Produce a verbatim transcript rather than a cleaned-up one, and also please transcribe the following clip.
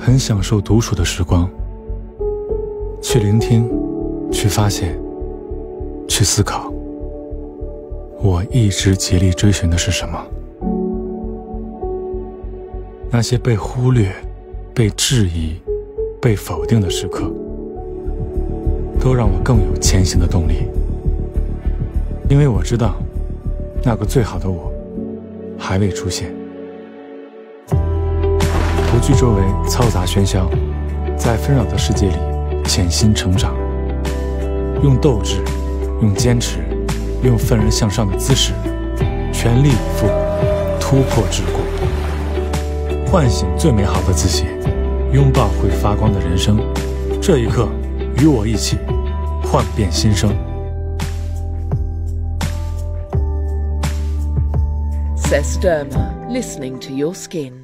很享受独处的时光，去聆听，去发现，去思考。我一直竭力追寻的是什么？那些被忽略、被质疑、被否定的时刻，都让我更有前行的动力。因为我知道，那个最好的我还未出现。不惧周围嘈杂喧嚣，在纷扰的世界里潜心成长，用斗志，用坚持，用愤而向上的姿势，全力以赴，突破桎梏，唤醒最美好的自己，拥抱会发光的人生。这一刻，与我一起幻变新生。 Sesderma, listening to your skin.